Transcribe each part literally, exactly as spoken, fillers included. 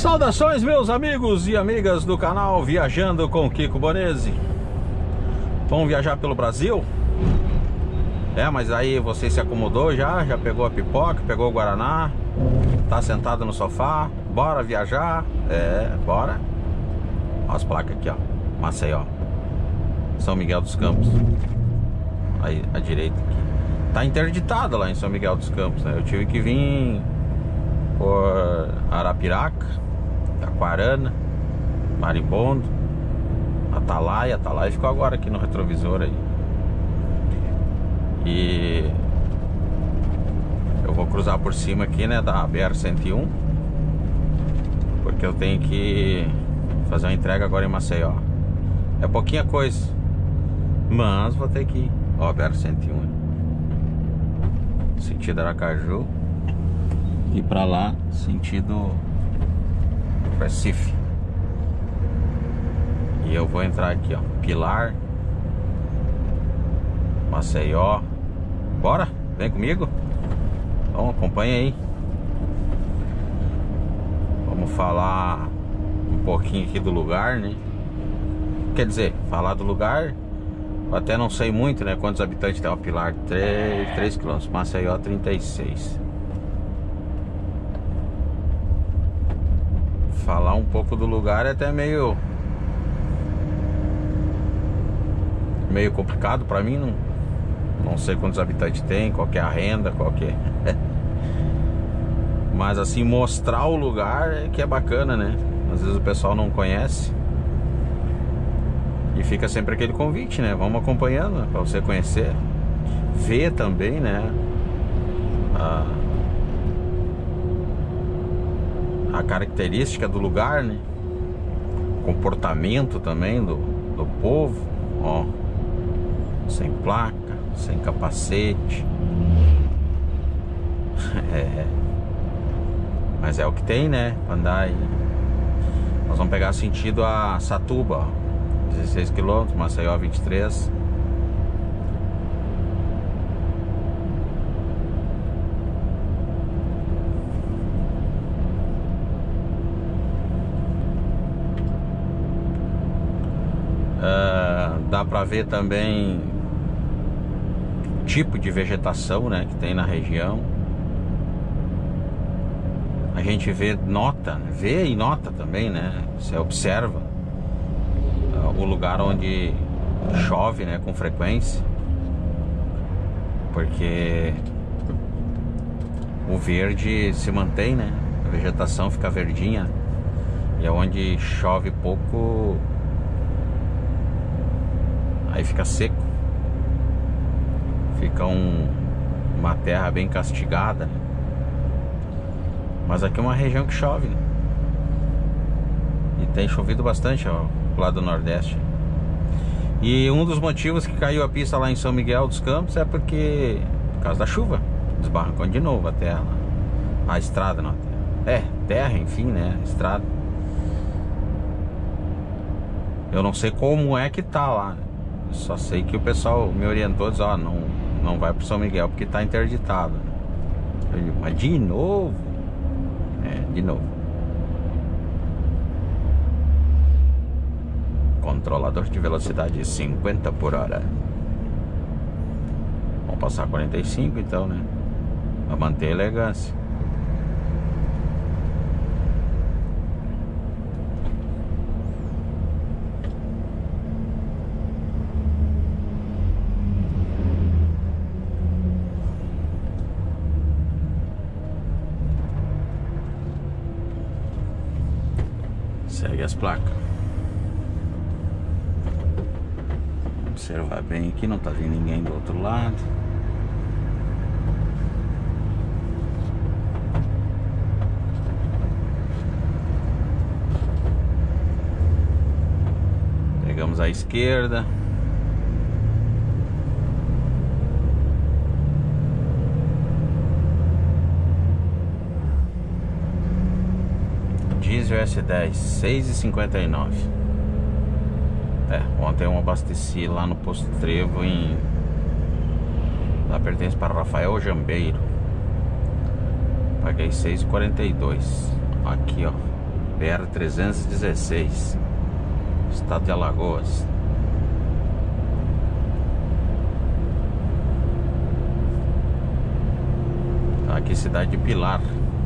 Saudações, meus amigos e amigas do canal Viajando com Kiko Bonese. Vamos viajar pelo Brasil? É, mas aí você se acomodou já? Já pegou a pipoca, pegou o guaraná? Tá sentado no sofá? Bora viajar? É, bora. Olha as placas aqui, ó. Maceió, São Miguel dos Campos. Aí, à direita aqui. Tá interditado lá em São Miguel dos Campos, né? Eu tive que vir por Arapiraca, Aquarana, Marimbondo, Atalaia. Atalaia ficou agora aqui no retrovisor aí. E eu vou cruzar por cima aqui, né, da B R cento e um, porque eu tenho que fazer uma entrega agora em Maceió. É pouquinha coisa, mas vou ter que ir. Ó, B R cento e um, sentido Aracaju, e pra lá, sentido Recife. E eu vou entrar aqui, ó, Pilar, Maceió. Bora? Vem comigo? Então acompanha aí. Vamos falar um pouquinho aqui do lugar, né? Quer dizer, falar do lugar, eu até não sei muito, né? Quantos habitantes tem o Pilar? três quilômetros, Maceió trinta e seis. Falar um pouco do lugar é até meio meio complicado pra mim. Não, não sei quantos habitantes tem, qual que é a renda, qual que é. Mas assim, mostrar o lugar é que é bacana, né? Às vezes o pessoal não conhece e fica sempre aquele convite, né? Vamos acompanhando, né? Pra você conhecer, ver também, né? A, a característica do lugar, né? Comportamento também do, do povo, ó. Sem placa, sem capacete. É. Mas é o que tem, né? Andar aí. Nós vamos pegar sentido a Satuba, ó. dezesseis quilômetros, Maceió vinte e três. Uh, dá pra ver também tipo de vegetação, né, que tem na região. A gente vê, nota, vê e nota também, né? Você observa uh, o lugar onde chove, né, com frequência, porque o verde se mantém, né? A vegetação fica verdinha. E é onde chove pouco, aí fica seco. Fica um, uma terra bem castigada, né? Mas aqui é uma região que chove, né? E tem chovido bastante, ó, lá do Nordeste. E um dos motivos que caiu a pista lá em São Miguel dos Campos é porque, por causa da chuva, desbarrancou de novo a terra, a estrada, não, é, terra, enfim, né, estrada. Eu não sei como é que tá lá, né? Só sei que o pessoal me orientou, diz, ó, não, não vai pro São Miguel porque tá interditado. Eu digo, mas de novo? É, de novo. Controlador de velocidade cinquenta por hora. Vamos passar quarenta e cinco então, né? Pra manter a elegância. Segue as placas. Observar bem aqui, não tá vindo ninguém do outro lado. Pegamos a esquerda. Diesel S dez, seis e cinquenta e nove. É, ontem eu abasteci lá no Posto Trevo em... Lá pertence para Rafael Jambeiro. Paguei seis e quarenta e dois. Aqui, ó. B R trezentos e dezesseis, estado de Alagoas. Aqui, cidade de Pilar.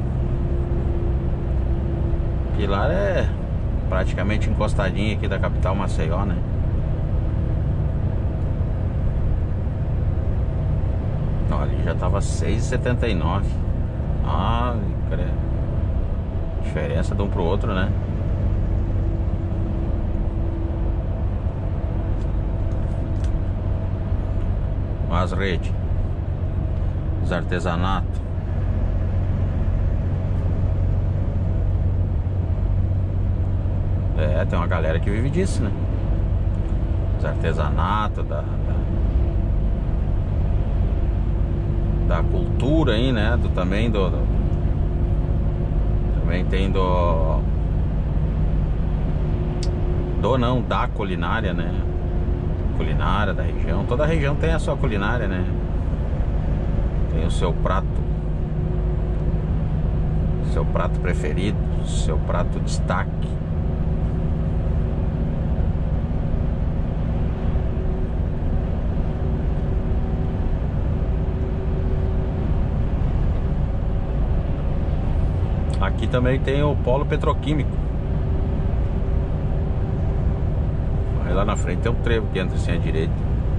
Pilar é praticamente encostadinha aqui da capital Maceió, né? Ó, ali já tava seis e setenta e nove. Ah, credo. Diferença de um pro outro, né? As redes, os artesanatos. É, tem uma galera que vive disso, né? Os artesanatos, da, da, da cultura aí, né? Do, também do, do Também tem do Do não, da culinária, né? Culinária da região. Toda região tem a sua culinária, né? Tem o seu prato, seu prato preferido, seu prato destaque. Aqui também tem o polo petroquímico. Aí lá na frente tem um trevo que entra assim à direita.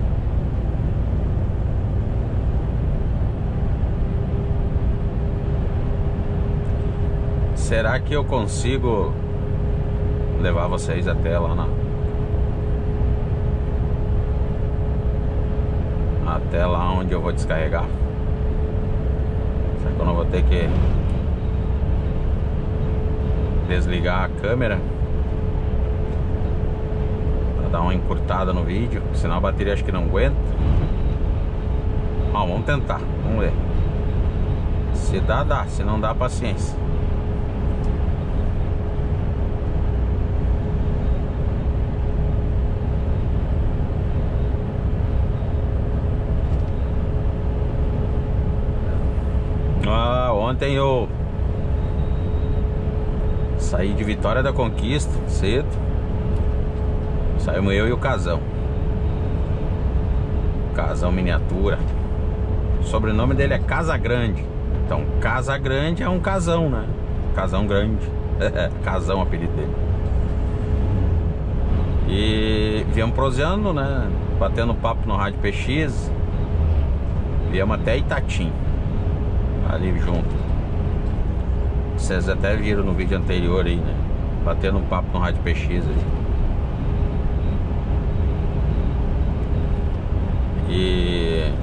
Será que eu consigo levar vocês até lá na... Até lá onde eu vou descarregar? Será que eu não vou ter que desligar a câmera para dar uma encurtada no vídeo, senão a bateria acho que não aguenta. Ó, vamos tentar, vamos ver. Se dá, dá, se não dá, paciência. Ah, ontem eu saí de Vitória da Conquista cedo. Saímos eu e o Casão. Casão Miniatura. O sobrenome dele é Casagrande. Então Casagrande é um casão, né? Casão grande. Casão, apelido dele. E viemos proseando, né? Batendo papo no rádio P X. Viemos até Itatim, ali junto. Vocês até viram no vídeo anterior aí, né? Batendo um papo no rádio P X ali. E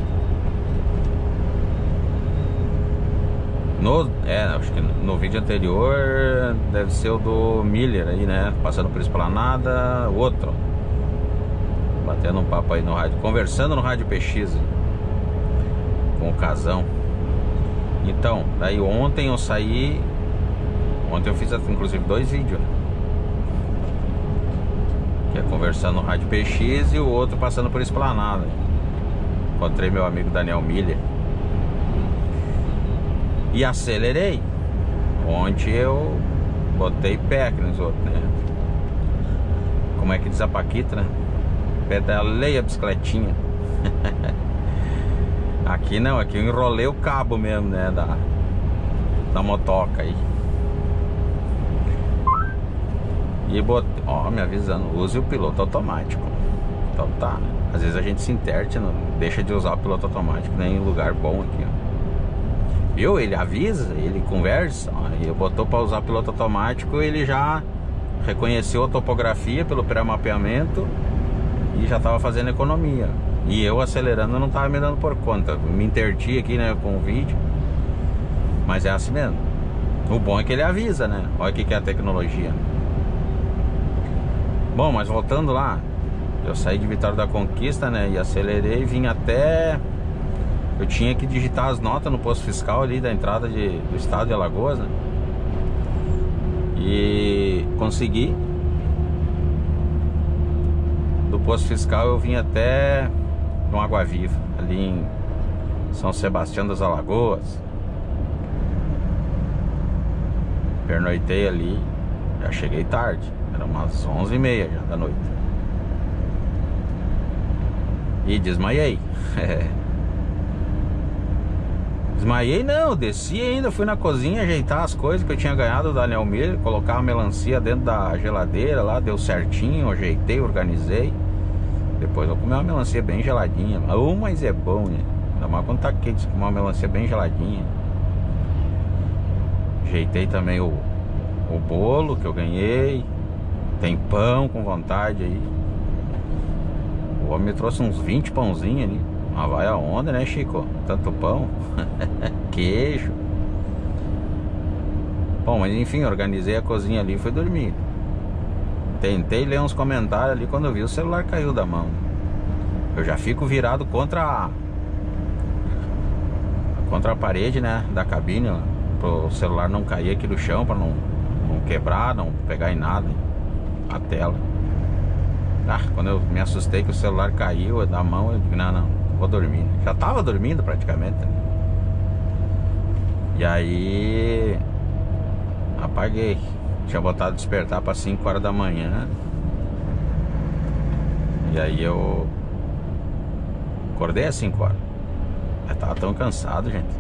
no, é, acho que no vídeo anterior deve ser o do Miller aí, né? Passando por Esplanada, outro. Batendo um papo aí no rádio, conversando no rádio P X aí, com o Casão. Então, daí ontem eu saí. Ontem eu fiz inclusive dois vídeos, né? Que é conversando no rádio P X e o outro passando por Esplanada. Encontrei meu amigo Daniel Miller e acelerei. Ontem eu botei pé aqui nos outros, né? Como é que diz a Paquita, né? Pedalei a bicicletinha. Aqui não, aqui eu enrolei o cabo mesmo, né? Da, da motoca aí. E botei, ó, me avisando, use o piloto automático. Então tá, às vezes a gente se interte, não deixa de usar o piloto automático, nem em lugar bom aqui, ó. Viu? Ele avisa, ele conversa, ó, e eu botou pra usar o piloto automático, ele já reconheceu a topografia pelo pré-mapeamento e já tava fazendo economia. E eu acelerando não tava me dando por conta. Me interti aqui, né, com o vídeo. Mas é assim mesmo. O bom é que ele avisa, né? Olha o que que é a tecnologia. Bom, mas voltando lá, eu saí de Vitória da Conquista, né? E acelerei, vim até... Eu tinha que digitar as notas no posto fiscal ali da entrada de, do estado de Alagoas, né? E consegui. Do posto fiscal eu vim até no Água Viva, ali em São Sebastião das Alagoas. Pernoitei ali. Já cheguei tarde. Era umas onze e meia já da noite. E desmaiei. Desmaiei não, desci ainda, fui na cozinha ajeitar as coisas que eu tinha ganhado da Nelmir, colocar a melancia dentro da geladeira lá, deu certinho, ajeitei, organizei. Depois eu comi uma melancia bem geladinha. Oh, mas é bom, né? Ainda mais quando tá quente, comer uma melancia bem geladinha. Ajeitei também o, o bolo que eu ganhei. Tem pão com vontade aí. O homem me trouxe uns vinte pãozinhos ali. Mas vai aonde, né, Chico? Tanto pão. Queijo. Bom, mas enfim, organizei a cozinha ali e fui dormir. Tentei ler uns comentários ali, quando eu vi o celular caiu da mão. Eu já fico virado contra a Contra a parede, né, da cabine, pro celular não cair aqui no chão, pra não, não quebrar, não pegar em nada a tela. Ah, quando eu me assustei que o celular caiu da mão, eu digo, não, não, vou dormir. Já tava dormindo praticamente, né? E aí apaguei. Tinha botado despertar para cinco horas da manhã. E aí eu acordei às cinco horas. Eu tava tão cansado, gente.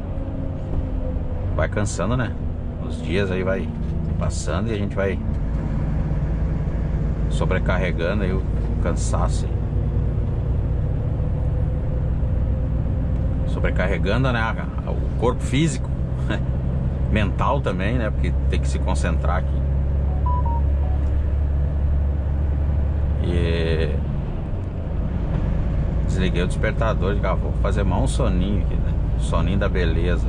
Vai cansando, né? Os dias aí vai passando e a gente vai sobrecarregando aí o cansaço. Sobrecarregando, né? O corpo físico. Mental também, né? Porque tem que se concentrar aqui. E desliguei o despertador e ah, vou fazer mais um soninho aqui, né? Soninho da beleza.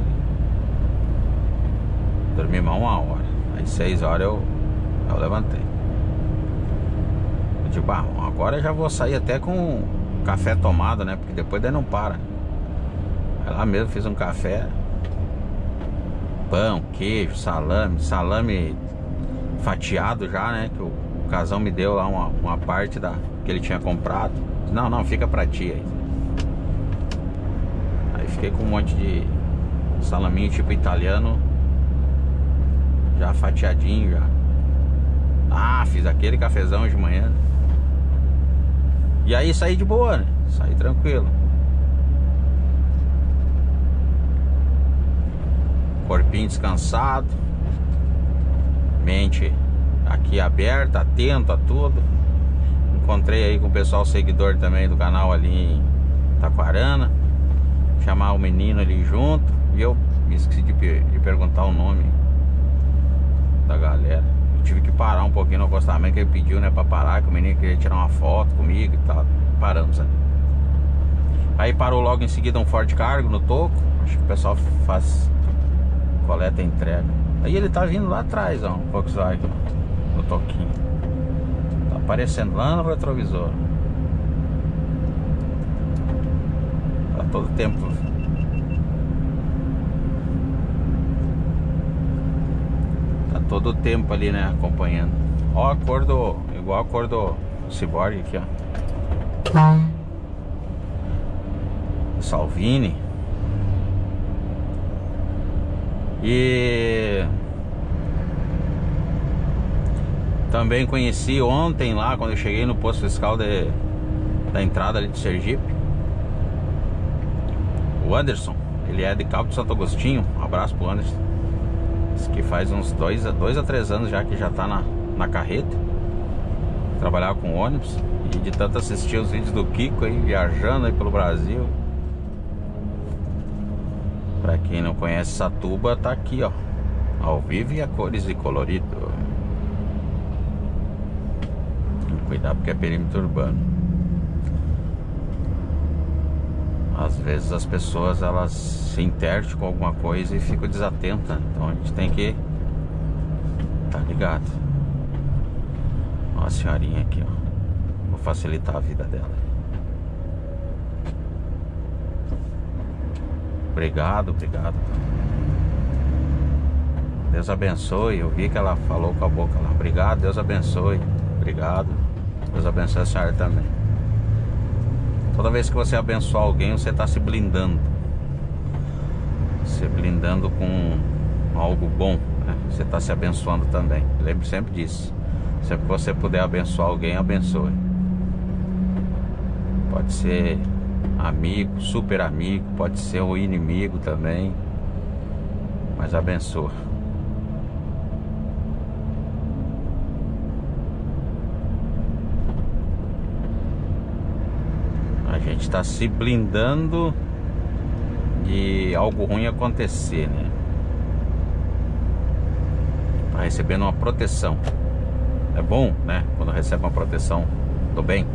Dormi mais uma hora. Aí seis horas eu, eu levantei. Eu digo, ah, agora eu já vou sair até com café tomado, né? Porque depois daí não para. Aí lá mesmo fiz um café. Pão, queijo, salame, salame fatiado já, né? Que o, o casal me deu lá uma, uma parte da, que ele tinha comprado. Não, não, fica pra ti aí. Aí fiquei com um monte de salaminho tipo italiano, já fatiadinho já. Ah, fiz aquele cafezão de manhã. E aí saí de boa, né? Saí tranquilo. Corpinho descansado, mente aqui aberta, atento a tudo. Encontrei aí com o pessoal seguidor também do canal ali em Taquarana. Chamar o menino ali junto. E eu me esqueci de, de perguntar o nome da galera. Eu tive que parar um pouquinho no acostamento que ele pediu, né, pra parar, que o menino queria tirar uma foto comigo e tal. Paramos ali. Aí parou logo em seguida um Ford Cargo no toco. Acho que o pessoal faz coleta e entrega. Aí ele tá vindo lá atrás, ó, um Volkswagen, no toquinho. Tá aparecendo lá no retrovisor. Tá todo tempo. Tá todo tempo ali, né, acompanhando. Ó a cor do, igual a cor do Cyborg aqui, ó. Salvini. E também conheci ontem lá, quando eu cheguei no posto fiscal de, da entrada ali de Sergipe, o Anderson. Ele é de Cabo de Santo Agostinho. Um abraço pro Anderson. Diz que faz uns dois, dois a três anos já que já tá na, na carreta. Trabalhava com ônibus. E de tanto assistir os vídeos do Kiko aí, viajando aí pelo Brasil. Pra quem não conhece Satuba, tá aqui, ó, ao vivo e a cores e colorido. Tem que cuidar porque é perímetro urbano. Às vezes as pessoas, elas se intertem com alguma coisa e ficam desatentas. Então a gente tem que tá ligado. Ó a senhorinha aqui, ó. Vou facilitar a vida dela. Obrigado, obrigado. Deus abençoe. Eu vi que ela falou com a boca lá. Obrigado, Deus abençoe. Obrigado. Deus abençoe a senhora também. Toda vez que você abençoar alguém, você está se blindando. Se blindando com algo bom, né? você está se abençoando também. Lembre sempre disso. Sempre que você puder abençoar alguém, abençoe. Pode ser amigo, super amigo, pode ser o inimigo também, mas abençoa. A gente está se blindando de algo ruim acontecer, né? Tá recebendo uma proteção. É bom, né? Quando recebe uma proteção do bem.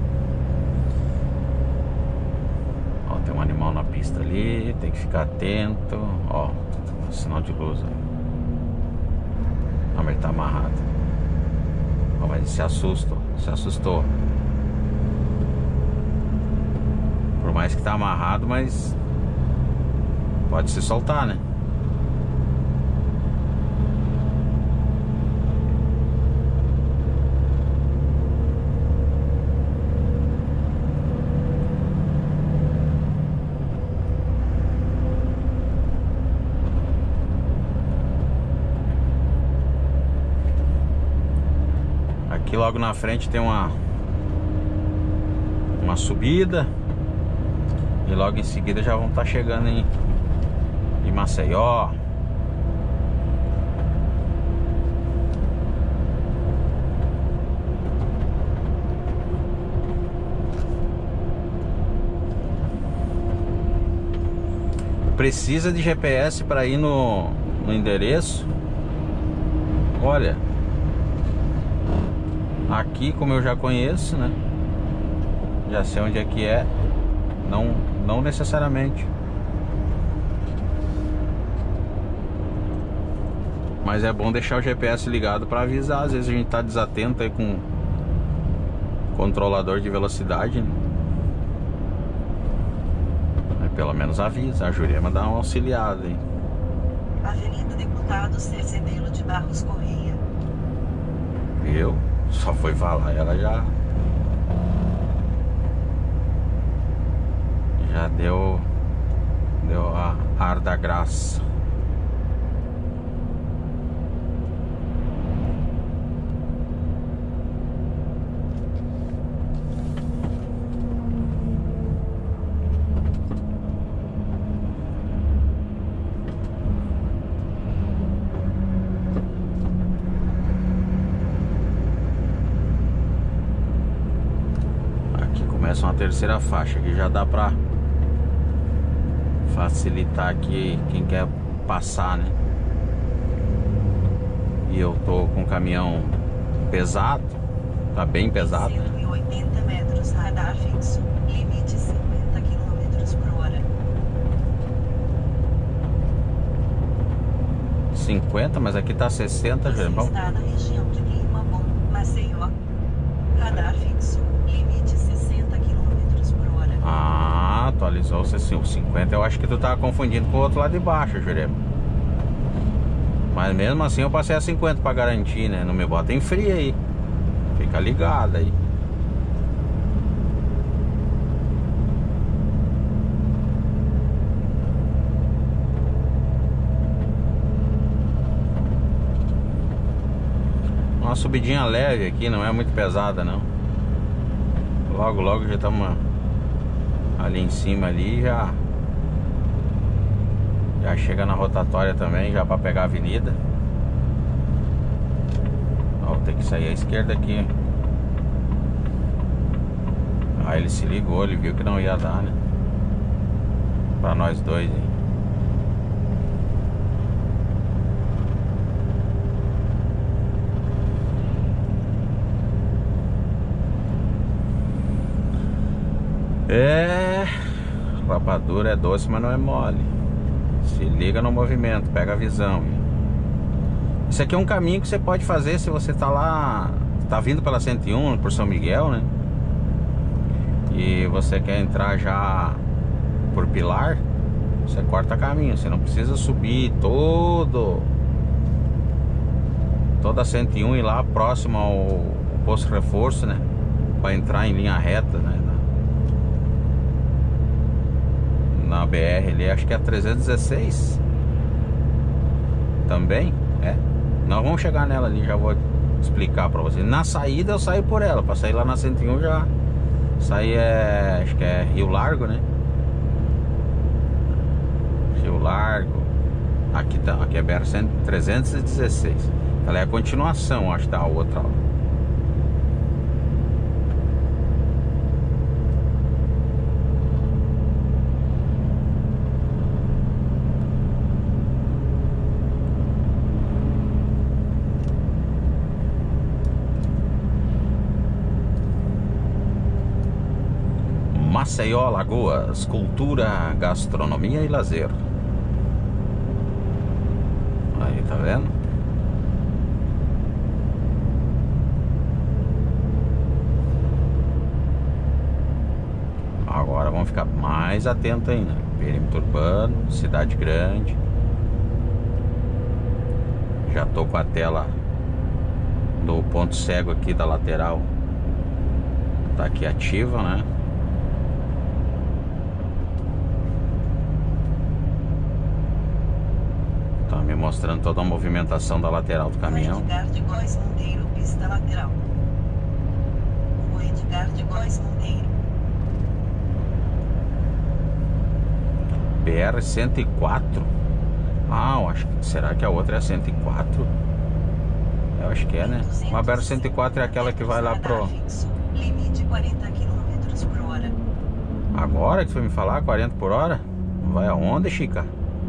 Ó, tem um animal na pista ali, tem que ficar atento. Ó, sinal de luz. Ó, mas ele tá amarrado. Ó, mas ele se assusta, se assustou. Por mais que tá amarrado, mas pode se soltar, né? Aqui logo na frente tem uma uma subida e logo em seguida já vão estar chegando em, em Maceió. Precisa de G P S para ir no, no endereço? Olha, aqui como eu já conheço, né? Já sei onde é que é. Não, não necessariamente. Mas é bom deixar o G P S ligado para avisar. Às vezes a gente tá desatento aí com controlador de velocidade, né? Mas pelo menos avisa. A Jurema dá uma auxiliada, hein? Avenida Deputado Cercedelo de Barros Correia. Viu? Só foi falar, ela já Já deu Deu a ar da graça. Aqui começa uma terceira faixa, que já dá pra facilitar aqui quem quer passar, né? E eu tô com um caminhão pesado, tá bem pesado, né? cento e oitenta metros, radar fixo, limite cinquenta quilômetros por hora. cinquenta, mas aqui tá sessenta, Você Jurema. está na região de Clima Bom, Maceió. Radar fixo, limite sessenta quilômetros por hora. Ah, atualizou-se assim, o cinquenta eu acho que tu tava confundindo com o outro lado de baixo, Jurema. Mas mesmo assim eu passei a cinquenta pra garantir, né? Não me bota em frio aí. Fica ligado aí. Uma subidinha leve aqui, não é muito pesada não. Logo, logo já estamos ali em cima ali, já Já chega na rotatória também, já para pegar a avenida. Ó, tem que sair à esquerda aqui. Aí ele se ligou, ele viu que não ia dar, né? Pra nós dois, hein? É, rapadura é doce, mas não é mole. Se liga no movimento, pega a visão. Isso aqui é um caminho que você pode fazer se você tá lá, tá vindo pela cento e um por São Miguel, né? E você quer entrar já por Pilar, você corta caminho, você não precisa subir todo toda a cento e um e ir lá próximo ao, ao posto reforço, né? Pra entrar em linha reta, né? Na B R ali, acho que é trezentos e dezesseis também, é, Nós vamos chegar nela ali, já vou explicar pra vocês. Na saída eu saio por ela, pra sair lá na cento e um já. Isso aí é, acho que é Rio Largo, né? Rio Largo. Aqui, tá, aqui é B R trezentos e dezesseis. Ela é a continuação, acho, da outra. Maceió, Alagoas, cultura, gastronomia e lazer. Aí, tá vendo? Agora vamos ficar mais atento ainda. Perímetro urbano, cidade grande. Já tô com a tela do ponto cego aqui da lateral. Tá aqui ativa, né? Tá me mostrando toda a movimentação da lateral do caminhão. Edgar de Góes Monteiro, pista lateral. O Edgar de Góes Monteiro. B R cento e quatro. Ah, eu acho que, será que a outra é a cento e quatro? Eu acho que é, né? A B R cento e quatro é aquela que vai lá pro... Limite quarenta quilômetros por hora. Agora que foi me falar, quarenta por hora? Vai aonde, Chica?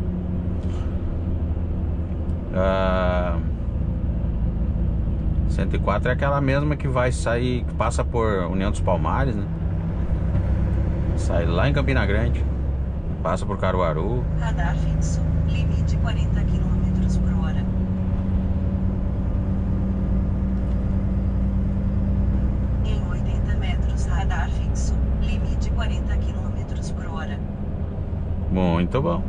Ah, cento e quatro é aquela mesma que vai sair, que passa por União dos Palmares, né? Sai lá em Campina Grande, passa por Caruaru. Radar fixo, limite quarenta quilômetros por hora. Em oitenta metros, radar fixo, limite quarenta quilômetros por hora. Muito bom.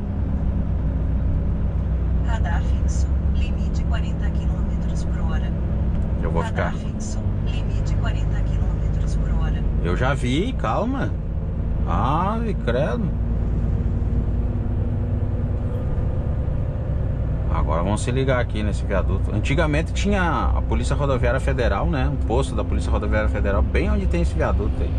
Radar fixo, limite quarenta quilômetros por hora. Eu vou Radar ficar. fixo, limite quarenta quilômetros por hora. Eu já vi, calma. Ave, credo. Agora vamos se ligar aqui nesse viaduto. Antigamente tinha a Polícia Rodoviária Federal, né? Um posto da Polícia Rodoviária Federal bem onde tem esse viaduto aí.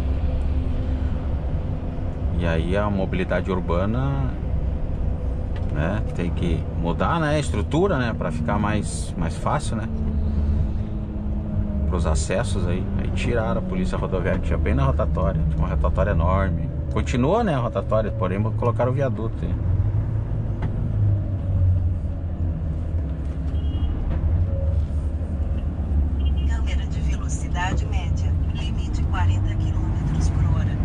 E aí a mobilidade urbana, né, tem que mudar, né, a estrutura, né, para ficar mais, mais fácil, né, para os acessos aí. Aí tiraram a Polícia Rodoviária, que tinha bem na rotatória, tinha uma rotatória enorme. Continua, né, a rotatória, porém colocaram o viaduto aí. Câmera de velocidade média, limite quarenta quilômetros por hora.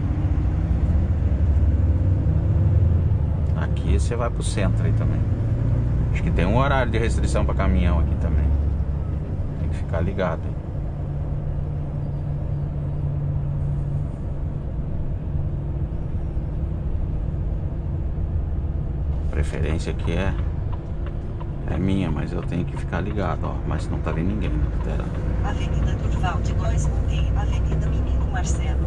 Aqui você vai pro centro aí também. Acho que tem um horário de restrição para caminhão aqui também. Tem que ficar ligado aí. A preferência aqui é é minha, mas eu tenho que ficar ligado, ó. Mas não tá vendo ninguém na lateral. Avenida Durval de Góes Monteiro, Avenida Menino Marcelo.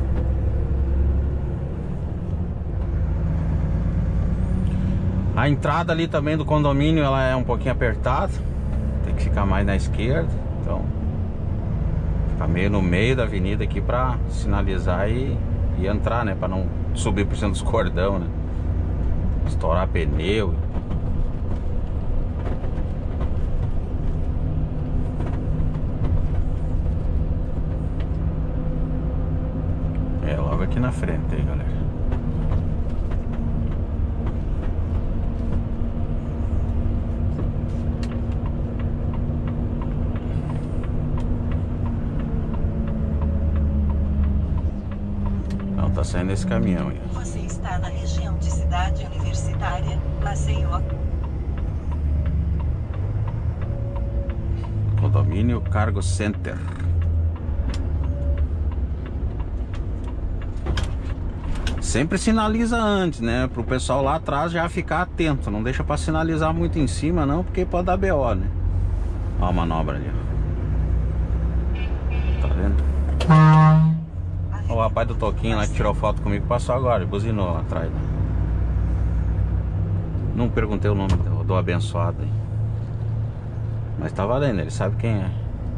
A entrada ali também do condomínio, ela é um pouquinho apertada. Tem que ficar mais na esquerda. Então, ficar meio no meio da avenida aqui pra sinalizar e, e entrar, né? Pra não subir por cima dos cordão, né? Estourar pneu. É logo aqui na frente aí, galera. Não, tá saindo esse caminhão aí. Você está na região de Cidade Universitária, Maceió. Condomínio Cargo Center. Sempre sinaliza antes, né? Pro pessoal lá atrás já ficar atento. Não deixa pra sinalizar muito em cima não, porque pode dar B O, né? Ó a manobra ali, ó. Tá vendo? Ó, o rapaz do Toquinho lá que tirou foto comigo passou agora, buzinou lá atrás, né? Não perguntei o nome do, do abençoado aí. Mas tá valendo, ele sabe quem é.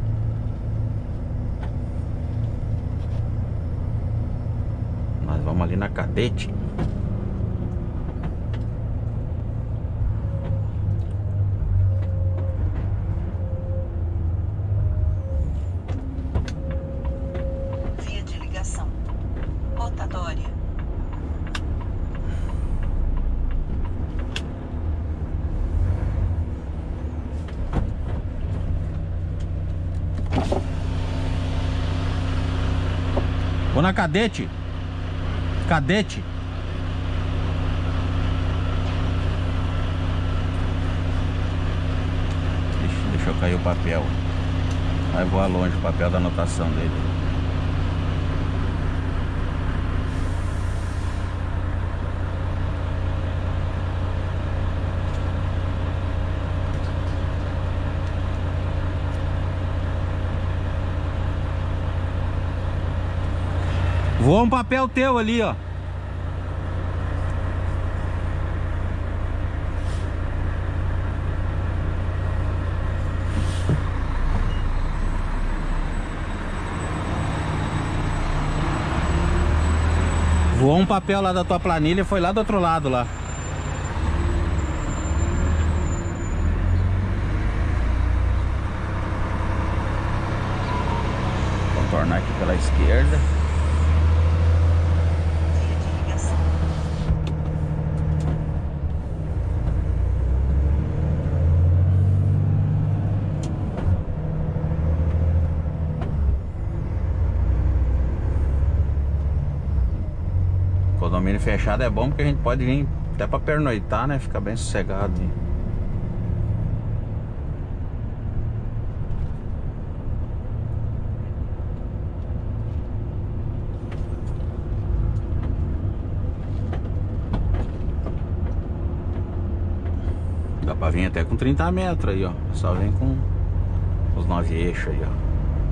Nós vamos ali na Cadete. Via de ligação rotatória. Vou na Cadete. Cadete. Deixa, deixa eu cair o papel. Vai voar longe o papel da anotação dele. Voa um papel teu ali, ó. Voou um papel lá da tua planilha e foi lá do outro lado lá. Vou tornar aqui pela esquerda. Condomínio fechado é bom porque a gente pode vir até pra pernoitar, né? Fica bem sossegado. Dá pra vir até com trinta metros aí, ó. Só vem com os nove eixos aí, ó.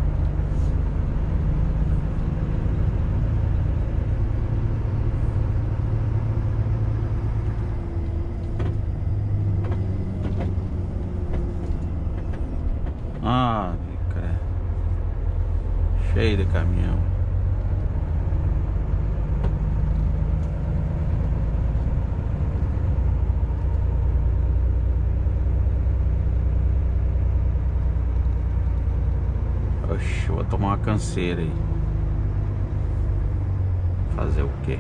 Ah, cara. Cheio de caminhão. Oxe, vou tomar uma canseira aí. Fazer o quê?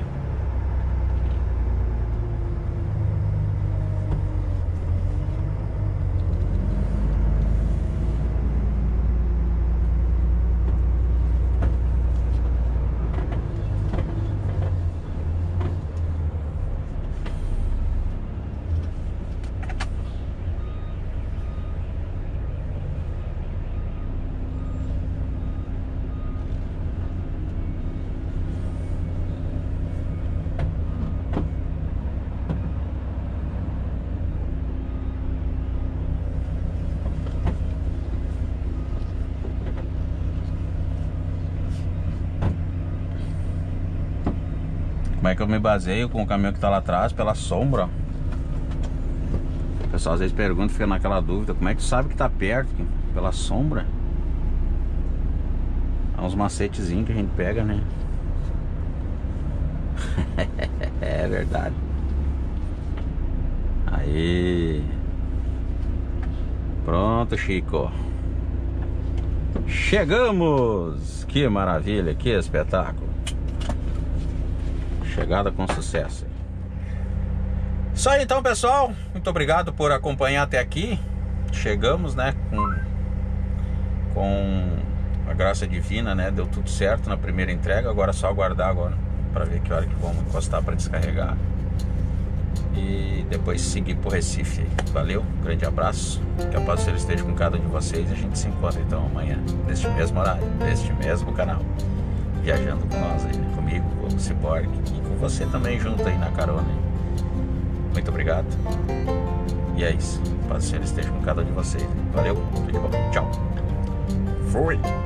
Como é que eu me baseio com o caminhão que tá lá atrás? Pela sombra. O pessoal às vezes pergunta, fica naquela dúvida. Como é que tu sabe que tá perto? Pela sombra. Há uns macetezinhos que a gente pega, né? É verdade. Aí. Pronto, Chico. Chegamos! Que maravilha, que espetáculo. Chegada com sucesso. Isso aí então, pessoal. Muito obrigado por acompanhar até aqui. Chegamos, né, com, com a graça divina, né? Deu tudo certo na primeira entrega. Agora é só aguardar agora para ver que hora que vamos encostar para descarregar. E depois seguir pro Recife. Valeu, um grande abraço. Que a paz do Senhor esteja com cada um de vocês. E a gente se encontra então amanhã, neste mesmo horário, neste mesmo canal. Viajando com nós aí, né? Comigo, com o Cyborg e com você também junto aí na carona. Muito obrigado. E é isso. Paz do Senhor esteja com cada um de vocês. Valeu, tudo de bom. Tchau. Fui.